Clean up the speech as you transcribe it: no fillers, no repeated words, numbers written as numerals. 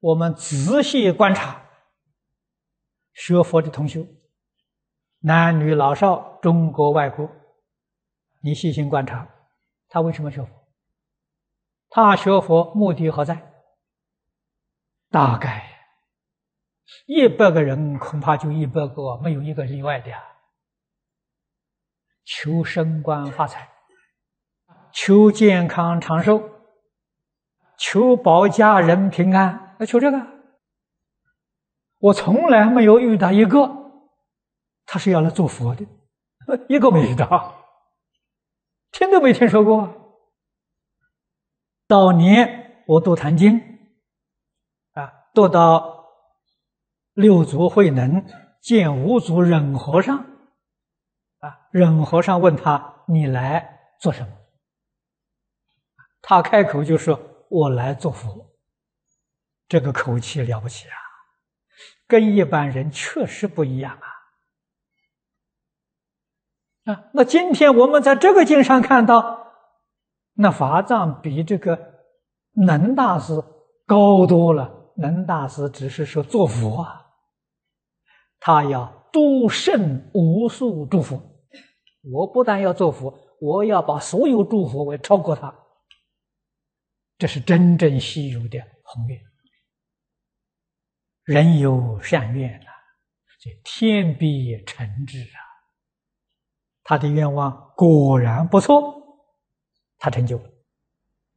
我们仔细观察学佛的同修，男女老少，中国外国，你细心观察，他为什么学佛？他学佛目的何在？大概100个人，恐怕就100个，没有一个例外的。求升官发财，求健康长寿，求保家人平安，求这个。我从来没有遇到一个他是要来做佛的，一个没遇到，听都没听说过。到年我读坛经读到六祖慧能见五祖忍和尚忍和尚问他：“你来做什么？”他开口就说：“我来做佛。”这个口气了不起啊，跟一般人确实不一样那今天我们在这个经上看到，那法藏比这个能大师高多了。能大师只是说做佛他要度胜无数诸佛。我不但要做佛，我要把所有诸佛为超过他。这是真正稀有的宏愿。人有善愿所以天必成之他的愿望果然不错，他成就了。